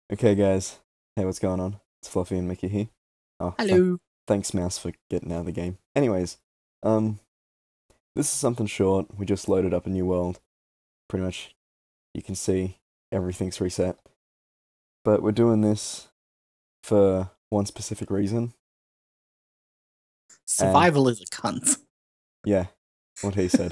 Okay, guys. Hey, what's going on? It's Fluffy and Mickey here. Oh, Hello. thanks, Mouse, for getting out of the game. Anyways, um, this is something short. We just loaded up a new world. Pretty much, you can see everything's reset. But we're doing this for one specific reason. And Survival is a cunt. yeah, what he said.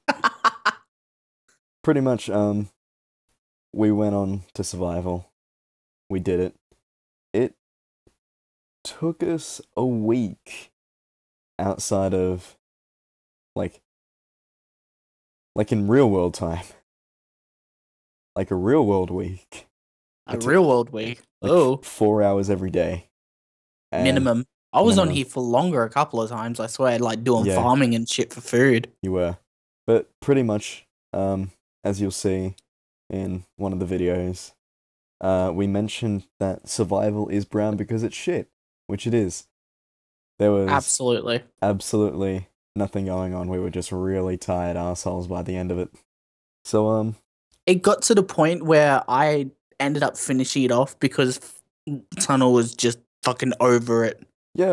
Pretty much, we went on to survival. We did it. It took us a week outside of like like in real world time, like a real world week. A It took real world week. like Oh, 4 hours every day, and minimum. I was on minimum. here for longer a couple of times, I swear, like doing Yeah, farming and shit for food. you were, but pretty much, as you'll see in one of the videos, we mentioned that survival is brown because it's shit, which it is. There was Absolutely. absolutely nothing going on. We were just really tired assholes by the end of it. So, It got to the point where I ended up finishing it off because Tunnel was just fucking over it. yeah,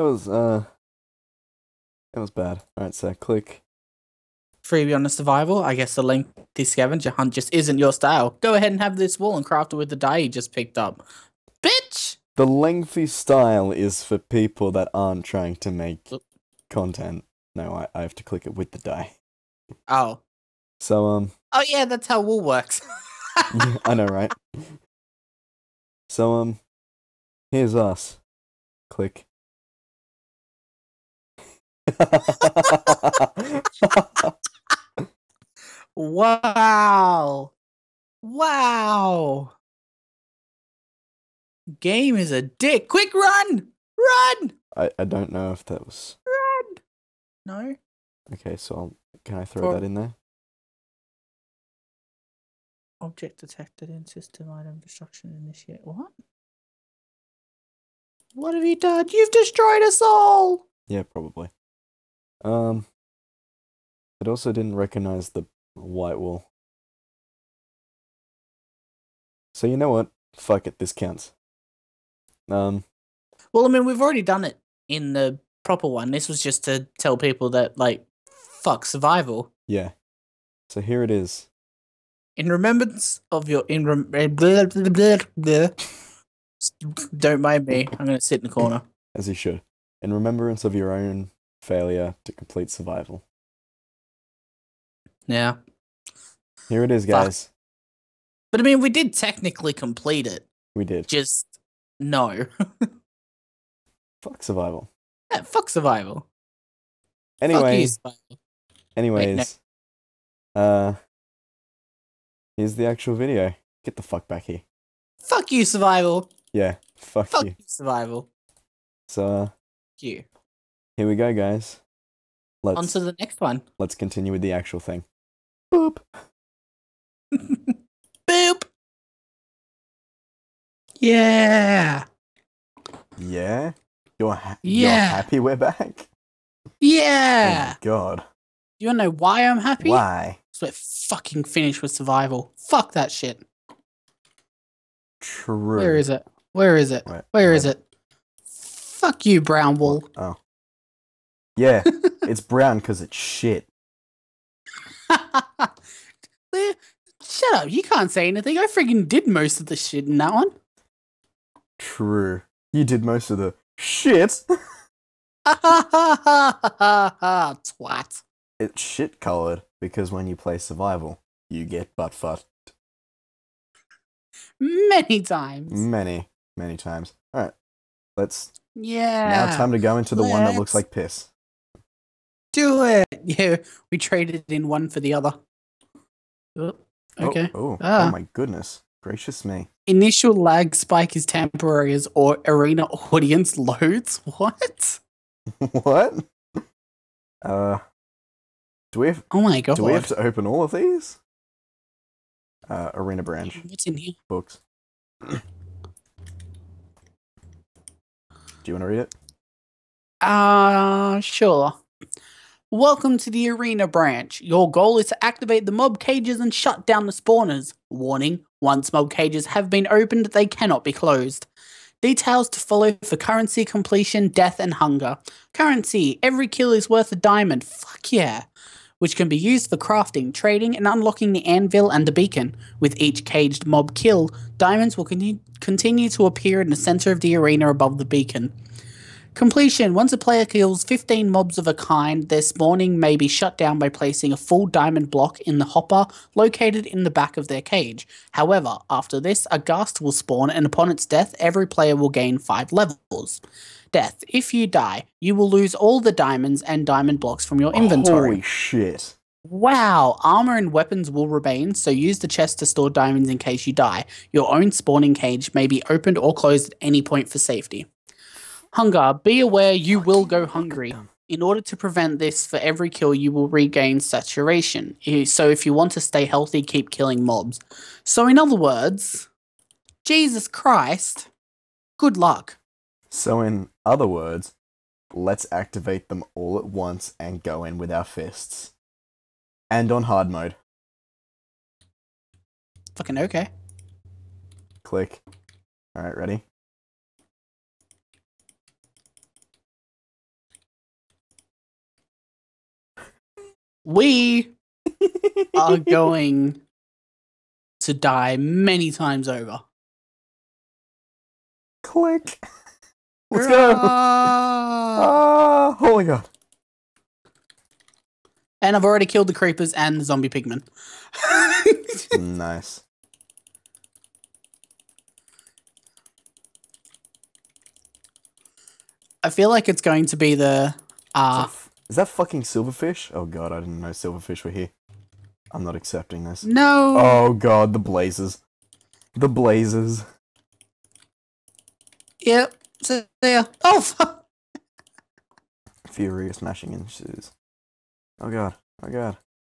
it was bad. All right, so click. Freebie on the survival. I guess the lengthy scavenger hunt just isn't your style. Go ahead and have this wall and craft it with the dye you just picked up. Bitch! The lengthy style is for people that aren't trying to make Oop. content. No, I have to click it with the die. Oh. So, Oh yeah, that's how wool works. yeah, I know, right? So, here's us. Click. Wow. Wow. Game is a dick. Quick run! Run! I don't know if that was... Run! No. Okay, so can I throw For that in there? object detected in system item destruction initiate. What? What have you done? You've destroyed us all! Yeah, probably. Um, it also didn't recognize the white wall. So you know what? Fuck it, this counts. Well, I mean, we've already done it in the proper one. This was just to tell people that, like, fuck survival. Yeah. So here it is. In remembrance of your blah, blah, blah, blah. Don't mind me. I'm gonna sit in the corner. As you should. In remembrance of your own failure to complete survival. Yeah. Here it is, Fuck. guys. But I mean, we did technically complete it. We did. Just no. Fuck survival. Yeah, fuck survival. Fuck you, Anyway, survival. Wait, no. anyways, here's the actual video. Get the fuck back here. Fuck you, survival. Yeah, fuck Fuck you. you, survival. So, Fuck you. here we go, guys. On to the next one. Let's continue with the actual thing. Boop. Boop. Yeah. Yeah? You're Yeah. happy we're back? Oh Yeah. my god. You wanna know why I'm happy? Why? So it fucking finished with survival. Fuck that shit. True. Where is it? Where is it? Where is it? Fuck you, brown wool. What? Oh. Yeah, it's brown because it's shit. Shut up, you can't say anything. I freaking did most of the shit in that one. True. You did most of the shit. Twat. It's shit colored because when you play survival, you get butt fucked Many times. many times. Alright, let's... Yeah. Now time to go into the one that looks like piss. Do it. Yeah, we traded in one for the other. Oh, okay. Oh my goodness. Gracious me. Initial lag spike is temporary as arena audience loads. What? What? Do we have... Oh my god. Do we have to open all of these? Arena branch. What's in here? Books. Do you want to read it? Sure. Welcome to the arena branch. Your goal is to activate the mob cages and shut down the spawners. Warning, once mob cages have been opened, they cannot be closed. Details to follow for currency completion, death, and hunger. Currency, every kill is worth a diamond. Fuck yeah. Which can be used for crafting, trading, and unlocking the anvil and the beacon. With each caged mob kill, diamonds will continue to appear in the center of the arena above the beacon. Completion. Once a player kills 15 mobs of a kind, their spawning may be shut down by placing a full diamond block in the hopper located in the back of their cage. However, after this, a ghast will spawn, and upon its death, every player will gain 5 levels. Death. If you die, you will lose all the diamonds and diamond blocks from your inventory. Holy shit. Wow, armor and weapons will remain, so use the chest to store diamonds in case you die. Your own spawning cage may be opened or closed at any point for safety. Hunger. Be aware you will go hungry. In order to prevent this, for every kill you will regain saturation. So if you want to stay healthy, keep killing mobs. So in other words, Jesus Christ, good luck. So in other words, let's activate them all at once and go in with our fists. And on hard mode. Fucking okay. Click. Alright, ready? We are going to die many times over. Click. Let's go. Holy god. And I've already killed the creepers and the zombie pigmen. Nice. I feel like it's going to be the... Is that fucking silverfish? Oh god, I didn't know silverfish were here. I'm not accepting this. No! Oh god, the blazes. The blazes. Yep. So there. Oh, fuck! Furious smashing ensues. Oh god. Oh god.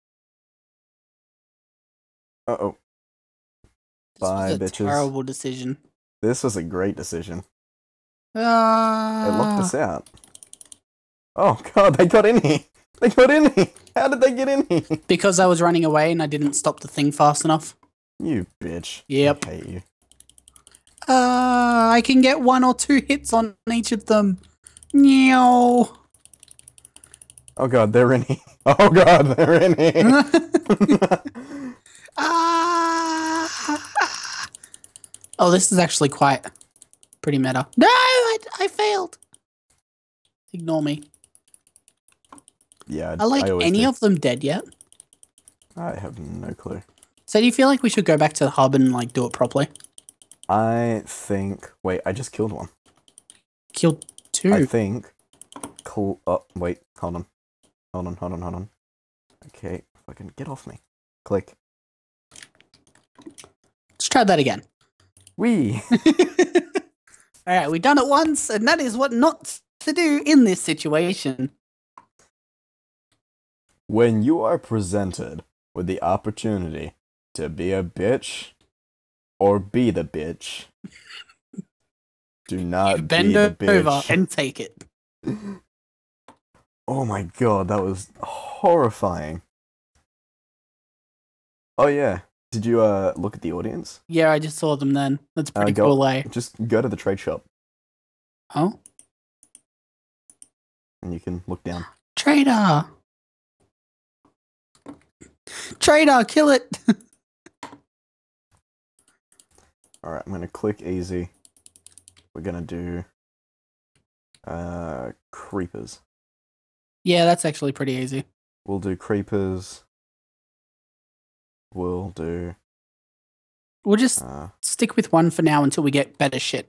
Uh-oh. Bye, This was a bitches. terrible decision. This was a great decision. It locked us out. Oh god, they got in here! They got in here! How did they get in here? Because I was running away and I didn't stop the thing fast enough. You bitch. Yep. I hate you. I can get 1 or 2 hits on each of them. Meow. Oh god, they're in here. Oh god, they're in here. Oh, this is actually quite pretty meta. No, I failed. Ignore me. Yeah, Are like always any do. of them dead yet? I have no clue. So do you feel like we should go back to the hub and like do it properly? I think... Wait, I just killed one. Killed 2. I think... Oh, wait, hold on. Hold on. Okay, fucking get off me. Click. Let's try that again. Wee! Alright, we done it once, and that is what not to do in this situation. When you are presented with the opportunity to be a bitch or be the bitch, do not You be bend the over bitch. and take it. Oh my god, that was horrifying. Oh yeah, did you look at the audience? Yeah, I just saw them then. That's pretty Go- cool, eh? Just go to the trade shop Oh? and you can look down. Trader! Trader, kill it! Alright, I'm gonna click easy. We're gonna do creepers. Yeah, that's actually pretty easy. We'll do creepers. We'll do We'll just stick with one for now until we get better shit.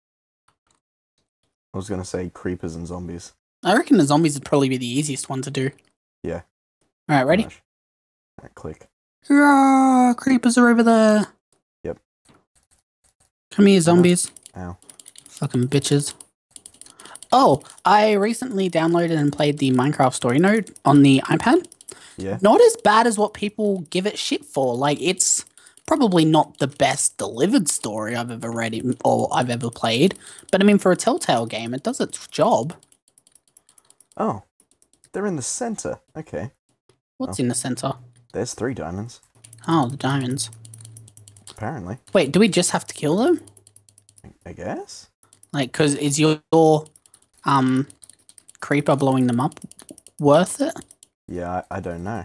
I was gonna say creepers and zombies. I reckon the zombies would probably be the easiest one to do. Yeah. Alright, ready? Alright, click. Hurrah! Creepers are over there. Yep. Come here, zombies. Ow. Fucking bitches. Oh, I recently downloaded and played the Minecraft story mode on the iPad. Yeah. Not as bad as what people give it shit for. Like, it's probably not the best delivered story I've ever read or I've ever played. But I mean, for a Telltale game, it does its job. Oh. They're in the center. Okay. What's in the center? There's 3 diamonds. Oh, the diamonds. Apparently. Wait, do we just have to kill them? I guess? Like, because is your creeper blowing them up worth it? Yeah, I don't know.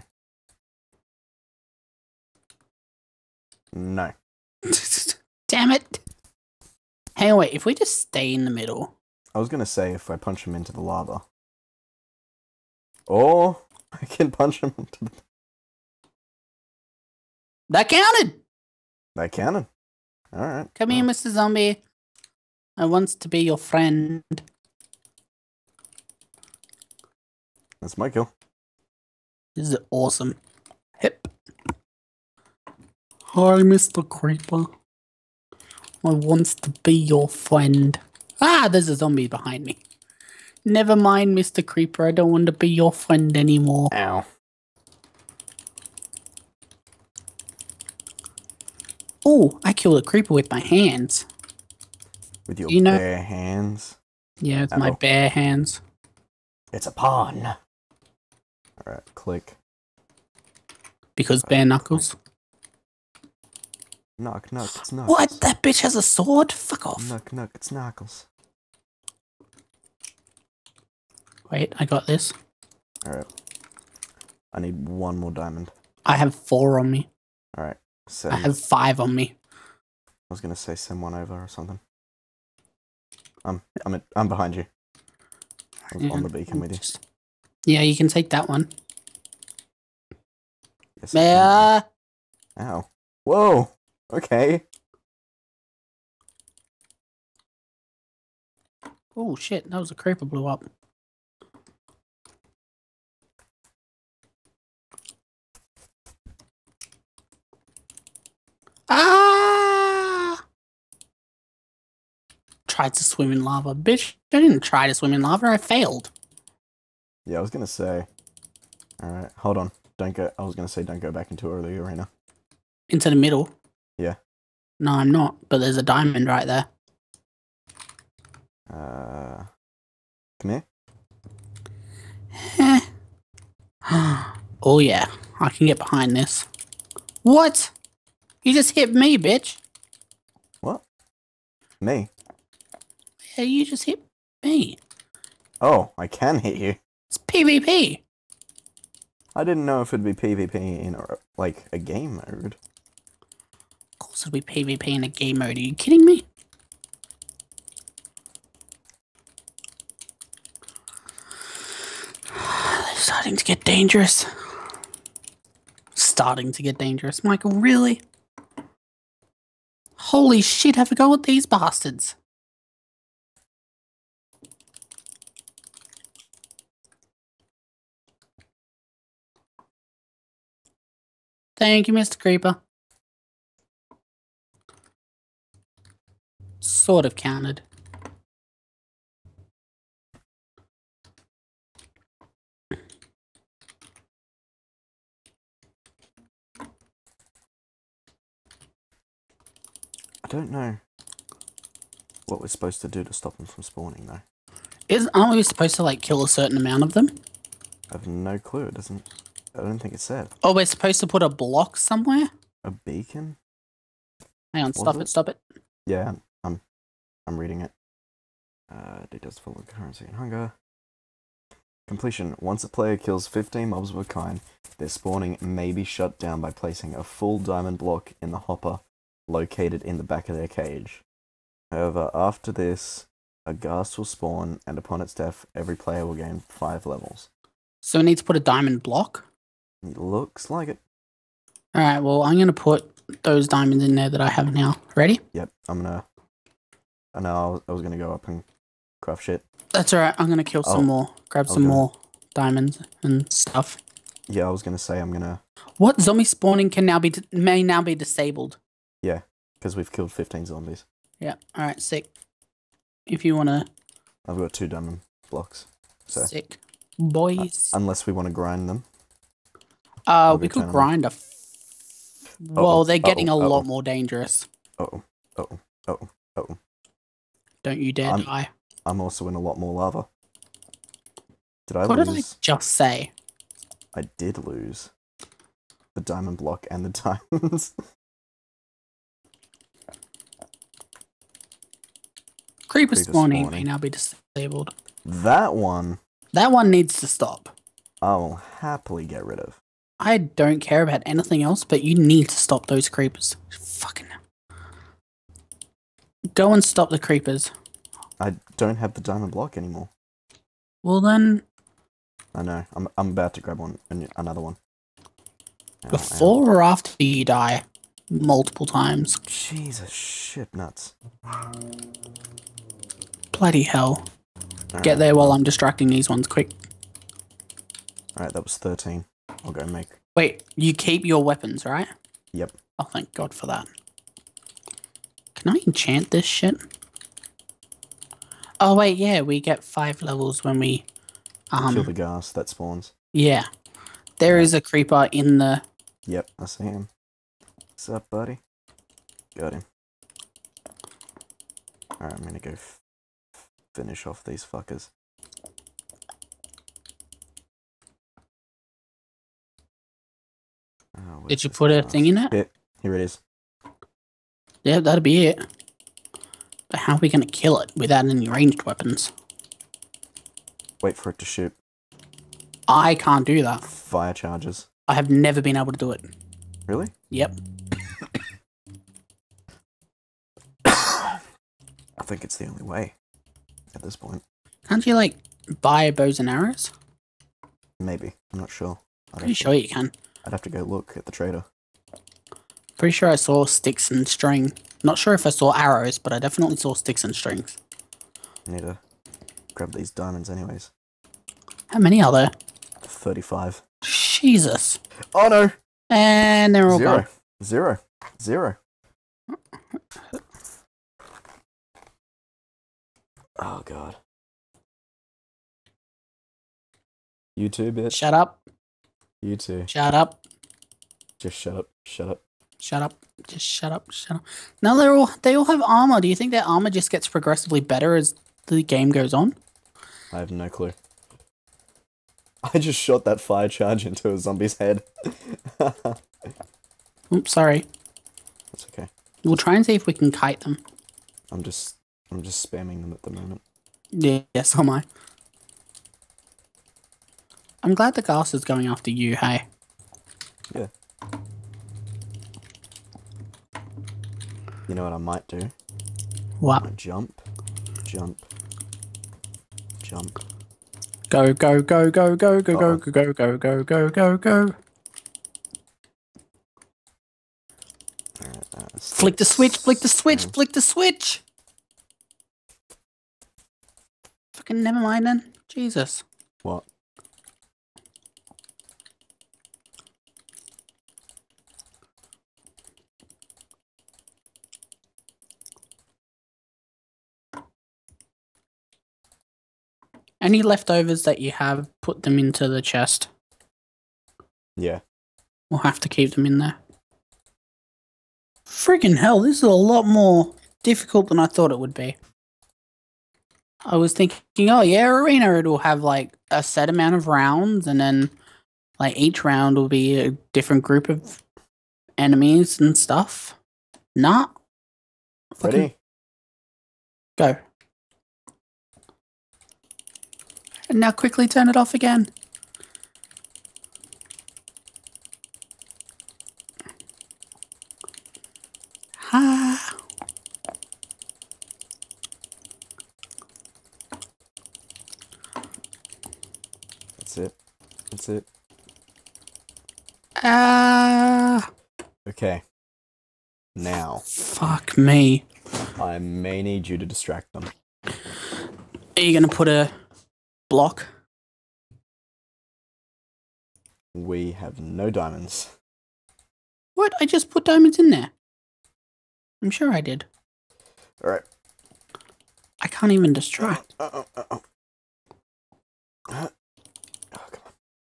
No. Damn it. Hang on, wait, if we just stay in the middle. I was gonna say if I punch him into the lava. Or I can punch him into the... That counted! That counted. Alright. Come here, Mr. Zombie. I wants to be your friend. That's my kill. This is awesome. Hip. Hi, Mr. Creeper. I wants to be your friend. Ah, there's a zombie behind me. Never mind, Mr. Creeper. I don't want to be your friend anymore. Ow. Oh, I killed a creeper with my hands. With your You know- bare hands. Yeah, it's my Uh-oh. bare hands. It's a pawn. Alright, click. Because bare knuckles. Knock, knock, it's knuckles. What? That bitch has a sword? Fuck off. Knock, knock, it's knuckles. Wait, I got this. Alright. I need 1 more diamond. I have 4 on me. Alright. I have 5 on me. I was gonna say send 1 over or something. I'm behind you. On the beacon with you. Yeah, you can take that one. Yes, I can. Yeah. Ow. Whoa! Okay. Oh shit, that was a creeper blew up. Ah! Tried to swim in lava. Bitch, I didn't try to swim in lava, I failed. Yeah, I was gonna say. Alright, hold on. Don't go. I was gonna say don't go back into the arena. Into the middle? Yeah. No, I'm not, but there's a diamond right there. Come here. Eh. Oh yeah, I can get behind this. What? You just hit me, bitch. What? Me? Yeah, you just hit me. Oh, I can hit you. It's PvP. I didn't know if it'd be PvP in like a game mode. Of course it'll be PvP in a game mode. Are you kidding me? They're starting to get dangerous. Starting to get dangerous. Michael, really? Holy shit, have a go at these bastards. Thank you, Mr. Creeper. Sort of counted. I don't know what we're supposed to do to stop them from spawning, though. Aren't we supposed to, like, kill a certain amount of them? I have no clue. It doesn't... I don't think it said. Oh, we're supposed to put a block somewhere? A beacon? Hang on, Was stop it. Yeah, I'm reading it. Details follow currency and hunger. Completion. Once a player kills 15 mobs of a kind, their spawning may be shut down by placing a full diamond block in the hopper located in the back of their cage. However, after this, a ghast will spawn, and upon its death, every player will gain 5 levels. So we need to put a diamond block? It looks like it. Alright, well, I'm going to put those diamonds in there that I have now. Ready? Yep, I'm gonna... I know I was gonna go up and craft shit. That's alright, I'm going to kill some more. Grab some more diamonds and stuff. Yeah, I was gonna say I'm gonna... What? Zombie spawning may now be disabled. Yeah, because we've killed 15 zombies. Yeah, alright, sick. If you want to... I've got 2 diamond blocks. So Sick. Boys. unless we want to grind them. We could grind a... Well, they're getting a lot more dangerous. Uh-oh. Uh-oh. Uh-oh. Uh-oh. Don't you dare die. I'm also in a lot more lava. Did I What did I lose? just say? I did lose the diamond block and the diamonds. Creeper spawning may spawning. now be disabled. That one That one needs to stop. I will happily get rid of. I don't care about anything else, but you need to stop those creepers. Fucking go and stop the creepers. I don't have the diamond block anymore. Well then, I know. I'm about to grab another one. Ow, before or after you die, multiple times. Jesus shit nuts. Bloody hell. All Get right, there while I'm distracting these ones, quick. Alright, that was 13. I'll go make. Wait, you keep your weapons, right? Yep. Oh, thank God for that. Can I enchant this shit? Oh, wait, yeah, we get 5 levels when we... Kill the ghast that spawns. Yeah. There is a creeper in the... Yep, I see him. What's up, buddy? Got him. Alright, I'm gonna go finish off these fuckers. Oh, Did you put a thing in it? Yeah, here it is. Yeah, that'd be it. But how are we going to kill it without any ranged weapons? Wait for it to shoot. I can't do that. Fire charges. I have never been able to do it. Really? Yep. I think it's the only way at this point. Can't you, like, buy bows and arrows? Maybe. I'm not sure. Pretty sure you can. I'd have to go look at the trader. Pretty sure I saw sticks and string. Not sure if I saw arrows, but I definitely saw sticks and strings. I need to grab these diamonds anyways. How many are there? 35. Jesus. Oh no! And they're all gone. Zero. Oh god. You too, bitch. Shut up. You too. Shut up. Just shut up. Shut up. Shut up. Just shut up. Shut up. Now they all have armor. Do you think their armor just gets progressively better as the game goes on? I have no clue. I just shot that fire charge into a zombie's head. Oops, sorry. That's okay. We'll try and see if we can kite them. I'm just spamming them at the moment. Yeah, yes, am I. I'm glad the ghast is going after you, hey. Yeah. You know what I might do? What? I'm gonna jump. Go, go, go, go, go, go, go, go, go, go, go, go, go. Flick the switch, flick the switch, flick the switch! Fucking never mind then. Jesus. What? Any leftovers that you have, put them into the chest. Yeah. We'll have to keep them in there. Friggin' hell, this is a lot more difficult than I thought it would be. I was thinking, oh yeah, arena, it'll have like a set amount of rounds and then like each round will be a different group of enemies and stuff. Nah. Ready? Go. And now quickly turn it off again. Ha. That's it. Ah. Okay. Now. Fuck me. I may need you to distract them. Are you gonna put a block? We have no diamonds. What? I just put diamonds in there. I'm sure I did. Alright. I can't even distract. Oh, come on.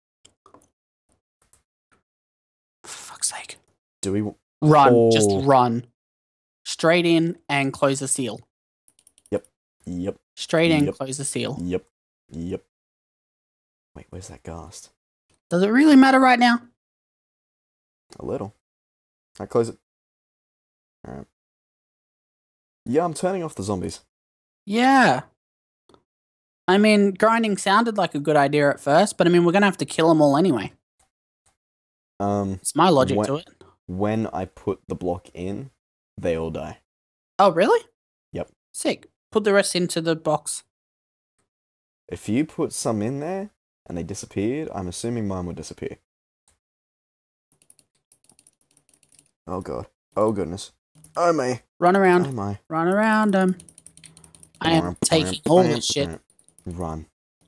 For fuck's sake. Do we... Run. Oh. Just run. Straight in and close the seal. Yep. Straight in, Yep. close the seal. Yep. Wait, where's that ghast? Does it really matter right now? A little. I close it. Alright. Yeah, I'm turning off the zombies. Yeah. I mean, grinding sounded like a good idea at first, but I mean, we're gonna have to kill them all anyway. It's my logic to it. When I put the block in, they all die. Oh, really? Yep. Sick. Put the rest into the box. If you put some in there and they disappeared, I'm assuming mine would disappear. Oh god. Oh goodness. Oh my. Run around. Oh my. Run around them. I am taking all this shit. Run.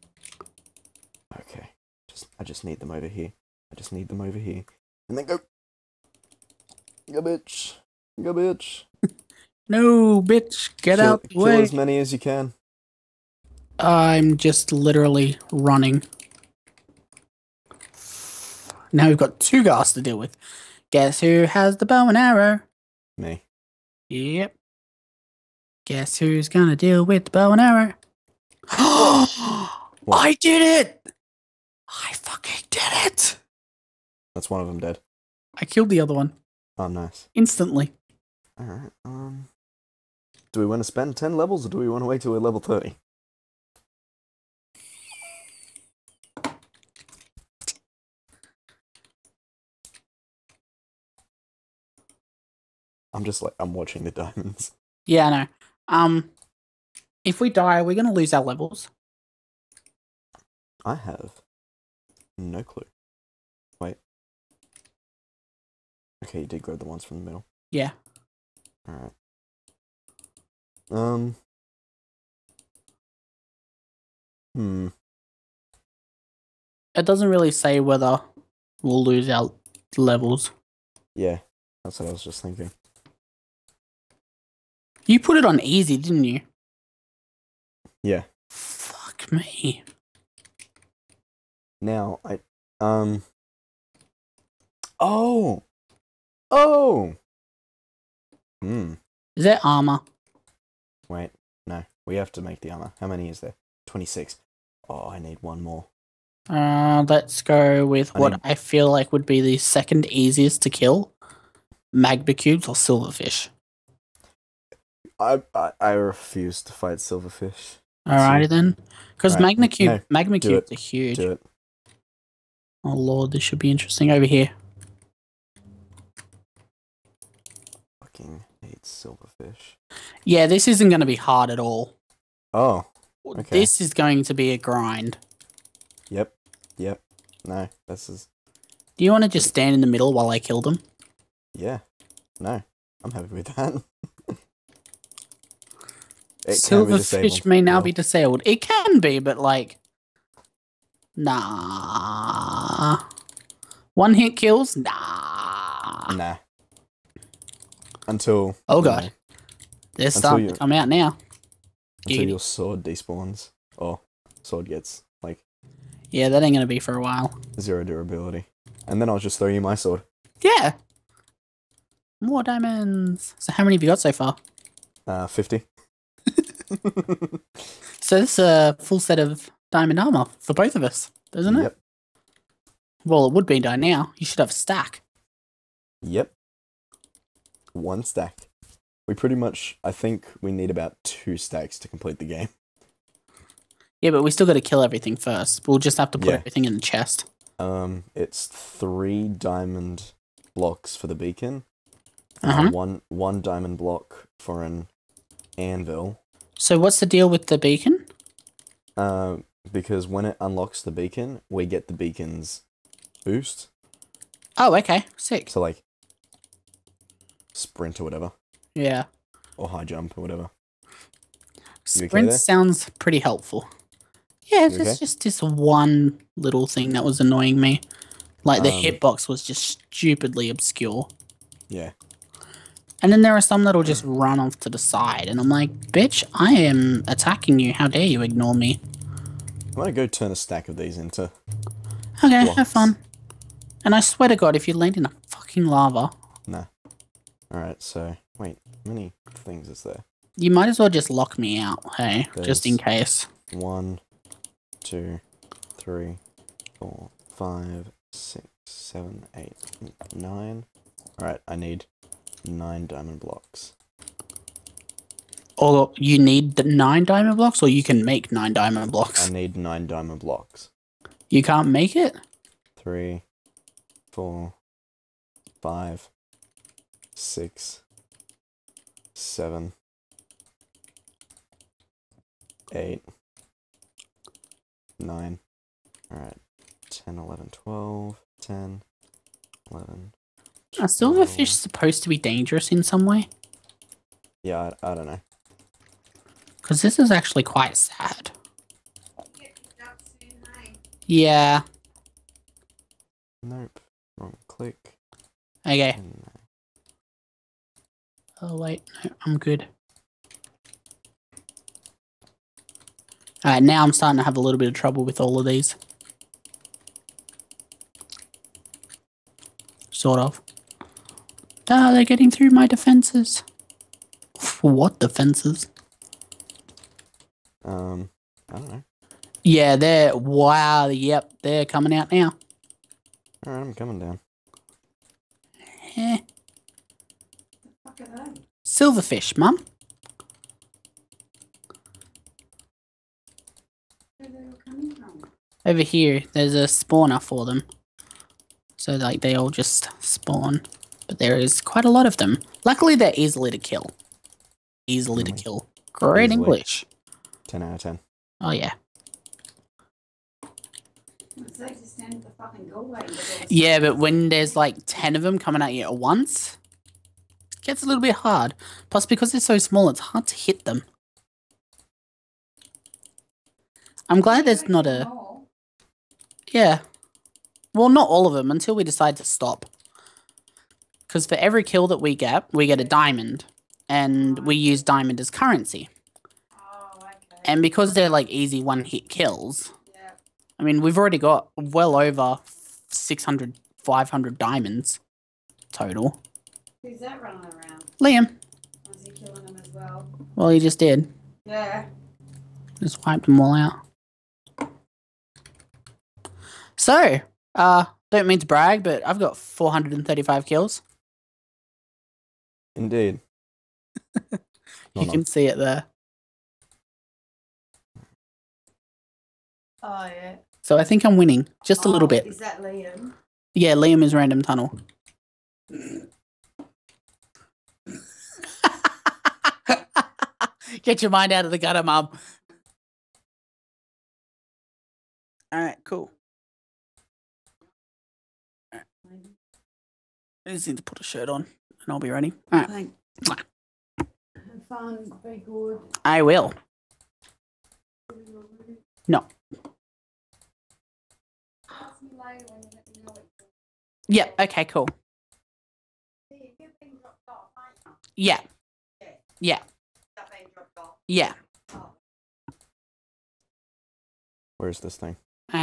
Okay. I just need them over here. I just need them over here. And then go. Go, bitch. Go, bitch. No, bitch. Get out the way. Kill as many as you can. I'm just literally running. Now we've got 2 ghasts to deal with. Guess who has the bow and arrow? Me. Yep. Guess who's gonna deal with the bow and arrow? I did it! I fucking did it! That's one of them dead. I killed the other one. Oh, nice. Instantly. Alright, do we want to spend 10 levels or do we want to wait till we're level 30? I'm watching the diamonds. Yeah, I know. If we die, we're gonna lose our levels. I have no clue. Wait. Okay, you did grab the ones from the middle. Yeah. Alright. It doesn't really say whether we'll lose our levels. Yeah, that's what I was just thinking. You put it on easy, didn't you? Yeah. Fuck me. Now, Oh! Oh! Is that armor? Wait, no. We have to make the armor. How many is there? 26. Oh, I need one more. Let's go with what I feel like would be the second easiest to kill. Magma cubes or silverfish. I refuse to fight silverfish. Alrighty then. Because right. magma cubes are huge. Do it. Oh lord, this should be interesting over here. Fucking hate silverfish. Yeah, this isn't going to be hard at all. Oh, okay. This is going to be a grind. Yep. No, this is... Do you want to just stand in the middle while I kill them? Yeah. No, I'm happy with that. Silverfish may now be disabled. It can be, but like... Nah. One hit kills? Nah. Until... Oh god. They're starting to come out now. Until your sword despawns. Or sword gets, like... Yeah, that ain't gonna be for a while. 0 durability. And then I'll just throw you my sword. Yeah! More diamonds. So how many have you got so far? 50. So this is a full set of diamond armor for both of us, doesn't it? Yep. Well, it would be by now. You should have a stack. Yep. 1 stack. We pretty much, I think we need about 2 stacks to complete the game. Yeah, but we still got to kill everything first. We'll just have to put everything in the chest. It's 3 diamond blocks for the beacon. One diamond block for an anvil. So what's the deal with the beacon? Because when it unlocks the beacon, we get the beacon's boost. Oh, okay. Sick. So, like, sprint or whatever. Yeah. Or high jump or whatever. Sprint sounds pretty helpful. Yeah, it's just this one little thing that was annoying me. Like, the hitbox was just stupidly obscure. Yeah. And then there are some that'll just run off to the side. And I'm like, bitch, I am attacking you. How dare you ignore me? I'm gonna go turn a stack of these into... Okay, blocks. have fun. And I swear to God, if you land in a fucking lava... Nah. Alright, so... Wait, how many things is there? You might as well just lock me out, hey? Just in case. 1, 2, 3, 4, 5, 6, 7, 8, 9. Alright, I need 9 diamond blocks. Or you need the 9 diamond blocks, or you can make 9 diamond blocks. I need 9 diamond blocks. You can't make it? 3, 4, 5, 6, 7, 8, 9. Alright. 10, 11, 12, 10, 11. Are silverfish supposed to be dangerous in some way? Yeah, I don't know. Because this is actually quite sad. Yeah. Nope. Wrong click. Okay. And, Oh, wait. No, I'm good. Alright, now I'm starting to have a little bit of trouble with all of these. Sort of. Ah, they're getting through my defenses. What defenses? I don't know. Yeah, they're... Wow, yep, they're coming out now. Alright, I'm coming down. Eh. Silverfish, Mum. Where they all coming from? Over here, there's a spawner for them. So, like, they all just spawn. But there is quite a lot of them. Luckily, they're easily to kill. Easily to kill. Great Easily. English. 10 out of 10. Oh, yeah. It's like to stand at the fucking doorway. Yeah, but when there's like 10 of them coming at you at once, it gets a little bit hard. Plus, because they're so small, it's hard to hit them. I'm glad there's not a... Yeah. Well, not all of them until we decide to stop. Because for every kill that we get a diamond. And we use diamond as currency. Oh, okay. And because they're like easy one-hit kills, Yeah. I mean, we've already got well over 600, 500 diamonds total. Who's that running around? Liam. Was he killing them as well? Well, he just did. Yeah. Just wiped them all out. So, don't mean to brag, but I've got 435 kills. Indeed. You can see it there. Oh, yeah. So I think I'm winning. Just a little bit. Is that Liam? Yeah, Liam is random tunnel. Get your mind out of the gutter, Mum. Alright, cool. I just need to put a shirt on and I'll be ready. Alright. Thanks. Have fun. Be good. I will. No. Ask me later when you let me know it. Yeah, okay, cool. See, you've been dropped off, aren't Yeah. you? Yeah. That being dropped off. Yeah. Oh. Where's this thing?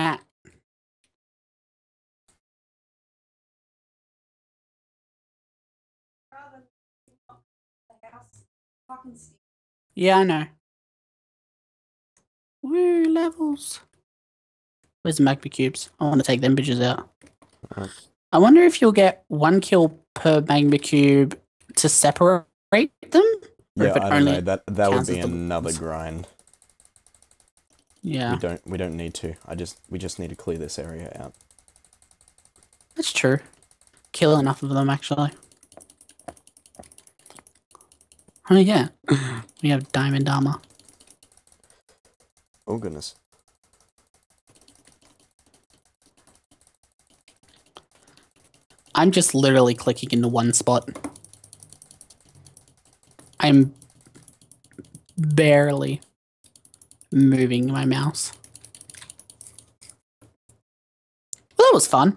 Rather than the house, fucking stick. Yeah, I know. Woo, levels. Where's the magma cubes? I want to take them bitches out. Alright. I wonder if you'll get 1 kill per magma cube to separate them? Or Yeah, if it I don't only know. That would counts be as the another ones. grind. Yeah, We don't need to. We just need to clear this area out. that's true. Kill enough of them, actually. Oh, yeah. We have diamond armor. Oh goodness. I'm just literally clicking into one spot. I'm barely moving my mouse. Well, that was fun.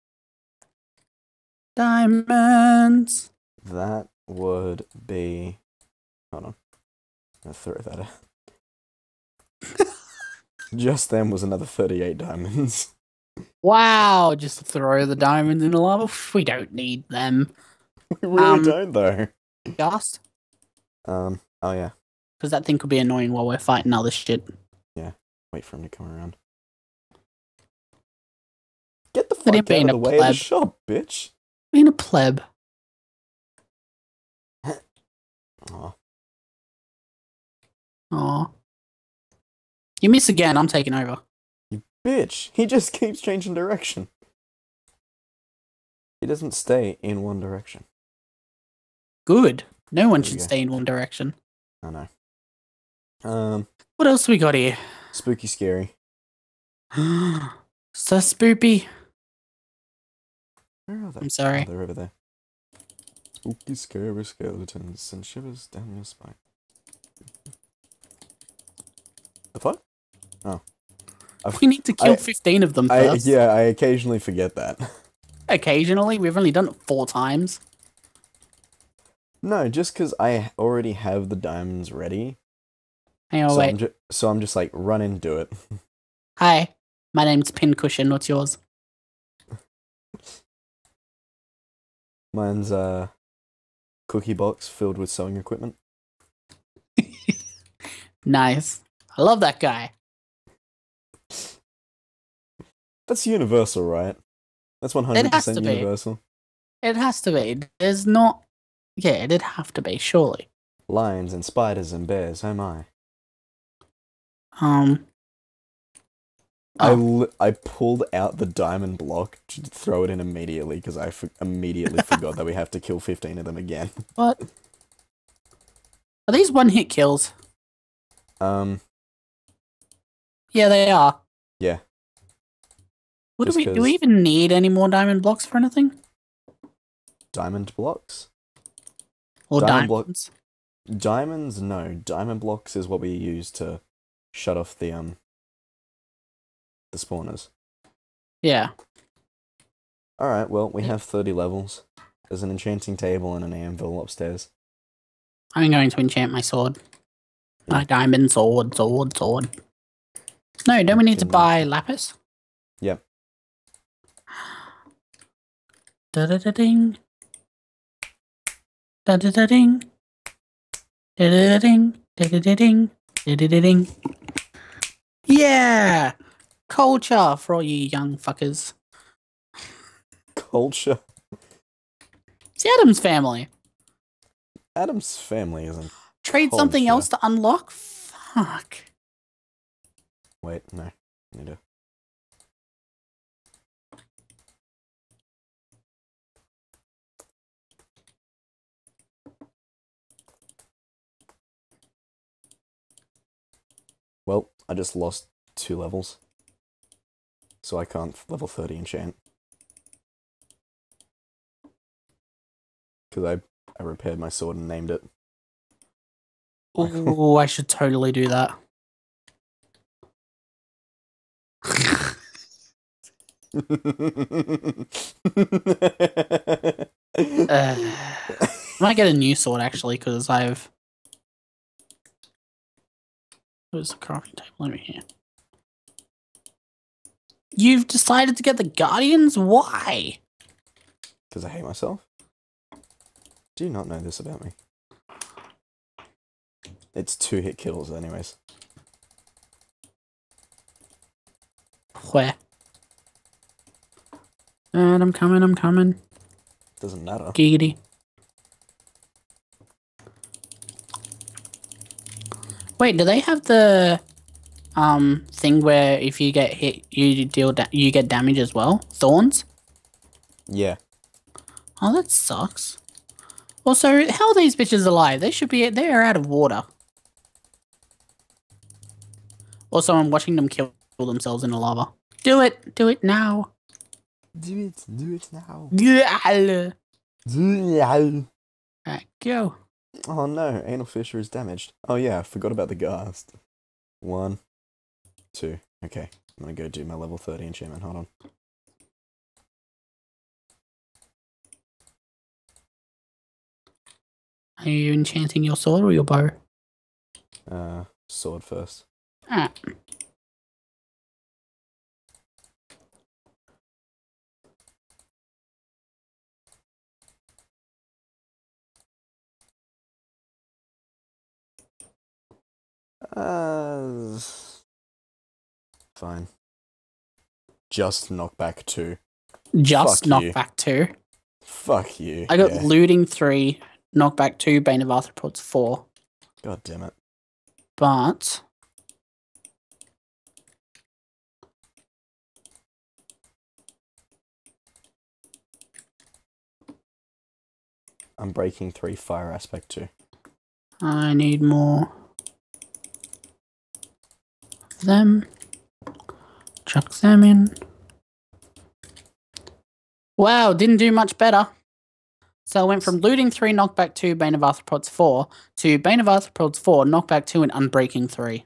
Diamonds. That would be... Hold on. I'll throw that out. Just then was another 38 diamonds. Wow, just throw the diamonds in the lava. We don't need them. We really don't, though. Just Oh yeah. because that thing could be annoying while we're fighting other shit. Wait for him to come around. the Look at him fuck out being of a the way of the pleb. shop, bitch. Being a pleb. Aw. Aw. You miss again, I'm taking over. You bitch. He just keeps changing direction. He doesn't stay in one direction. Good. No one There we should go. stay in one direction. I know. What else we got here? Spooky scary. So spoopy. Where are they? I'm sorry. Oh, they're over there. Spooky scary skeletons and shivers down your spine. The fuck? Oh. We need to kill 15 of them first. I occasionally forget that. Occasionally, we've only done it 4 times. No, just because I already have the diamonds ready. Hang on, so wait. I'm just like, run and do it. Hi, my name's Pincushion. What's yours? Mine's cookie box filled with sewing equipment. Nice. I love that guy. That's universal, right? That's 100% It has to be. universal. It has to be. There's not. Yeah, it'd have to be, surely. Lions and spiders and bears, oh my. I pulled out the diamond block to throw it in immediately because I immediately forgot that we have to kill 15 of them again. What? Are these one-hit kills? Yeah. Yeah, they are. What Just do we even need any more diamond blocks for anything? Diamond blocks? Or Diamond block- diamonds? Diamonds, no. Diamond blocks is what we use to shut off the spawners. Yeah. Alright, well, we have 30 levels. There's an enchanting table and an anvil upstairs. I'm going to enchant my sword. My diamond sword. No, don't we need to buy lapis? Yep. Da-da-da-ding. Da-da-da-ding. Da-da-da-ding. Da-da-da-ding. Da-da-da-ding. Yeah! Culture for all you young fuckers. Culture. It's the Addams family. Adam's family isn't. Trade something Culture. else to unlock? Fuck. Wait, no. Need to. Well, I just lost 2 levels. So I can't level 30 enchant. Because I repaired my sword and named it. Ooh, I should totally do that. I might get a new sword actually, because I've. Where's the crafting table over here? You've decided to get the Guardians? Why? Because I hate myself? Do you not know this about me? It's 2-hit kills anyways. Where? And I'm coming. Doesn't matter. Giggity. Wait, do they have the thing where if you get hit, you you get damage as well? Thorns? Yeah. Oh, that sucks. Also, how are these bitches alive? They are out of water. Also, I'm watching them kill themselves in the lava. Do it now. Do it now. Yeah. Oh Alright, go. no, Anal Fissure is damaged. Oh yeah, I forgot about the ghast. 1, 2. Okay, I'm gonna go do my level 30 enchantment, hold on. Are you enchanting your sword or your bow? Sword first. Ah. Fine. Just knock back 2. Just Fuck you. knockback 2. Fuck you. I got yeah. looting 3, knockback 2, Bane of Arthropods 4. God damn it. But I'm breaking 3, fire aspect 2. I need more of them. Chuck them in. Wow, didn't do much better. So I went from looting 3, knockback 2, Bane of Arthropods 4 to Bane of Arthropods 4, knockback 2, and unbreaking 3.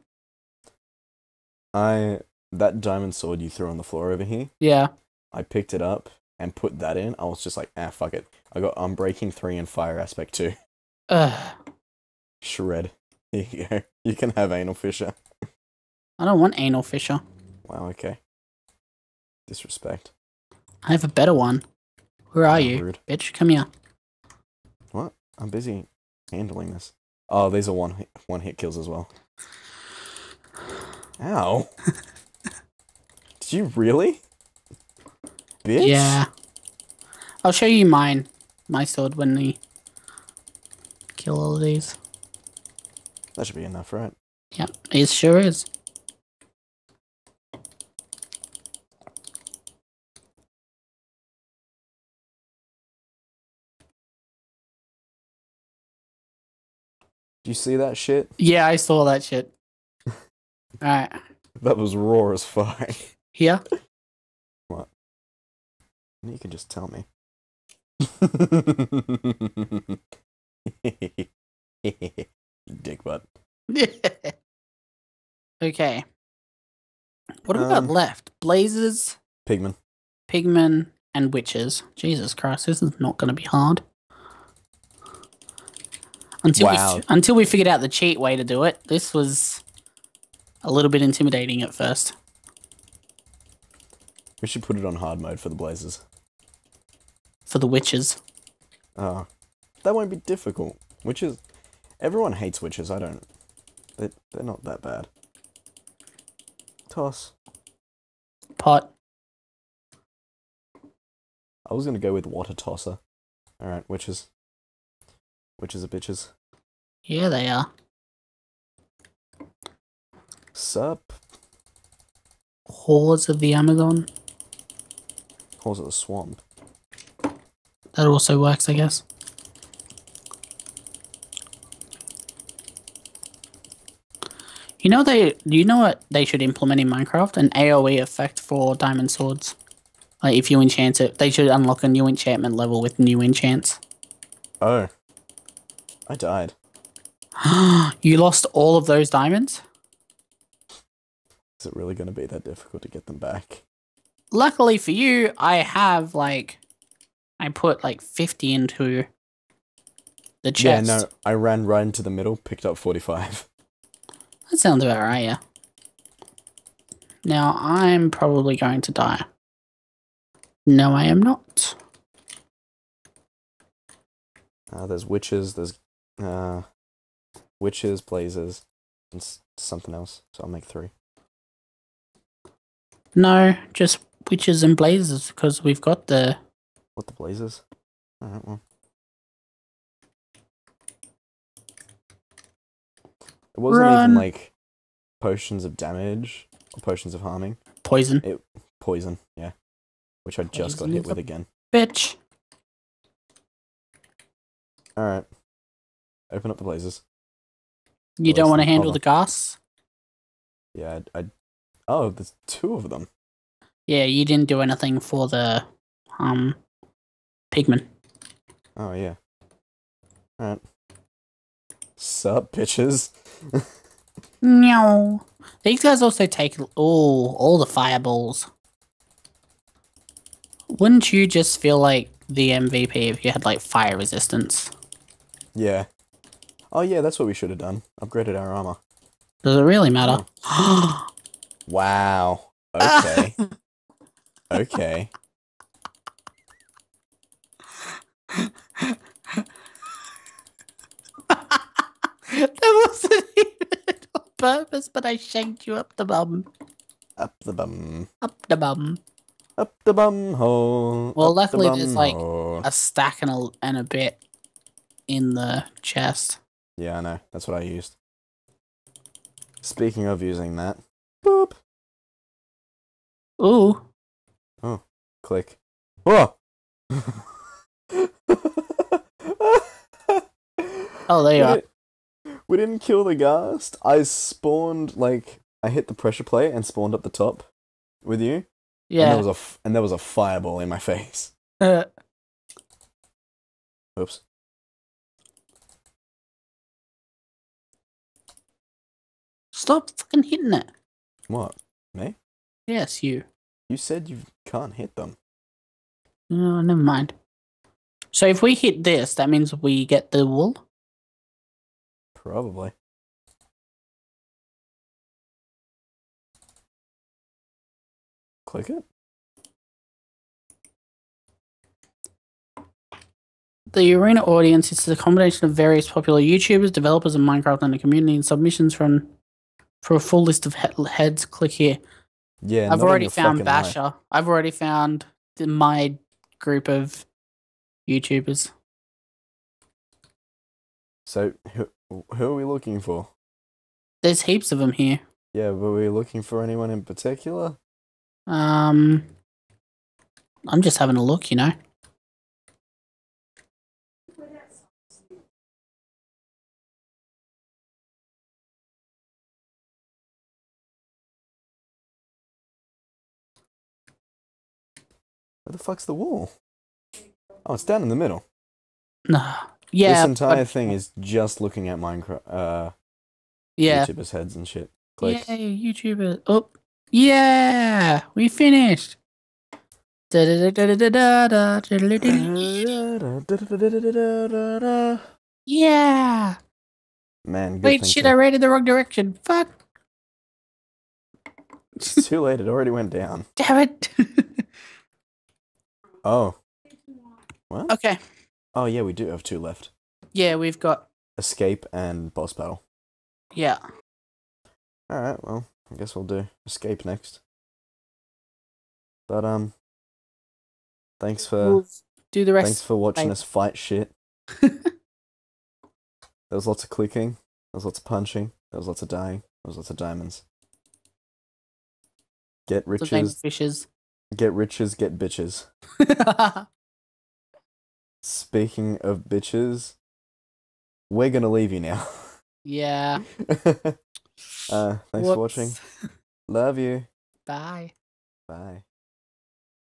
That diamond sword you threw on the floor over here, Yeah. I picked it up and put that in. I was just like, fuck it. I got unbreaking 3 and fire aspect 2. Ugh. Shred. Here you go. You can have anal fissure. I don't want anal fissure. Wow, okay. Disrespect. I have a better one. Where are Oh, you? rude. Bitch, come here. What? I'm busy handling this. Oh, these are one hit kills as well. Ow. Did you really? Bitch? Yeah. I'll show you mine. My sword when we kill all of these. That should be enough, right? Yep, it sure is. Do you see that shit? Yeah, I saw that shit. Alright. That was raw as fuck. Here. What? You can just tell me. Dick butt. Okay. What have we got left? Blazes, Pigman. pigmen, and witches. Jesus Christ, this is not going to be hard. Wow. Until we figured out the cheat way to do it, this was a little bit intimidating at first. We should put it on hard mode for the blazers. For the witches. Oh. That won't be difficult. Witches... Everyone hates witches, I don't... They're not that bad. Toss. Pot. I was gonna go with water tosser. Alright, witches. Witches are bitches. Yeah, they are. Sup? Whores of the Amazon. Horse of the swamp. That also works, I guess. You know what they should implement in Minecraft? An AoE effect for diamond swords. Like if you enchant it, they should unlock a new enchantment level with new enchants. Oh. I died. You lost all of those diamonds? Is it really gonna be that difficult to get them back? Luckily for you, I have I put 50 into the chest. Yeah, no, I ran right into the middle, picked up 45. That sounds about right, yeah. Now, I'm probably going to die. No, I am not. There's witches, there's witches, blazers, and something else. So I'll make 3. No, just witches and blazers, because we've got the... What, the blazers? Alright, well. It wasn't even potions of damage or potions of harming. Poison. Poison, yeah. Which I just got Poison hit is with a again. Bitch. Alright. Open up the blazers. You Or don't is want to the handle cover. the gas? Yeah, Oh, there's 2 of them. Yeah, you didn't do anything for the pigment. Oh, yeah. Alright. Sup, bitches? No. These guys also take all the fireballs. Wouldn't you just feel like the MVP if you had fire resistance? Yeah. Oh, yeah, that's what we should have done. Upgraded our armor. Does it really matter? Wow. Okay. Okay. That wasn't even on purpose, but I shanked you up the bum. Up the bum. Up the bum. Up the bum hole. Well, up the luckily bum there's like hole. a stack and a bit in the chest. Yeah, I know. That's what I used. Speaking of using that. Boop. Ooh. Oh, click. Whoa! Oh, there you are. We didn't kill the ghast. I spawned, like, I hit the pressure plate and spawned up the top with you. Yeah. And there was a fireball in my face. Oops. Stop fucking hitting it. What? Me? Yes, you. You said you can't hit them. No, never mind. So if we hit this, that means we get the wool? Probably. Click it. The arena audience is the combination of various popular YouTubers, developers of Minecraft, and the community. And submissions for a full list of heads, click here. Yeah, I've not in already your found fucking life. Basher. I've already found my group of YouTubers. So, who are we looking for? There's heaps of them here. Yeah, were we looking for anyone in particular? I'm just having a look, you know. Where the fuck's the wall? Oh, it's down in the middle. Nah. Yeah. This entire but- thing is just looking at Minecraft, Yeah. YouTubers' heads and shit. Click. Yay, YouTuber. Oh. Yeah. We finished. Yeah. Man, good Wait, thing shit, to- I read in the wrong direction. Fuck. It's too late, it already went down. Damn it. Oh. What? Okay. Oh yeah, we do have 2 left. Yeah, we've got. Escape and boss battle. Yeah. Alright, well, I guess we'll do escape next. But thanks for We'll do the rest. thanks for watching later. us fight shit. There was lots of clicking, there was lots of punching, there was lots of dying, there was lots of diamonds. Get The vein of riches, fishes. get riches, get bitches. Speaking of bitches, we're gonna leave you now. Yeah. Thanks for watching. Whoops. Love you. Bye. Bye.